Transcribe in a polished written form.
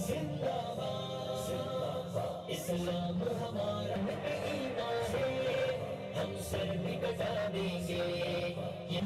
जिंदाबाद जिंदाबाद, इस्लाम हमारा ईमान है, हम सर भी कटा देंगे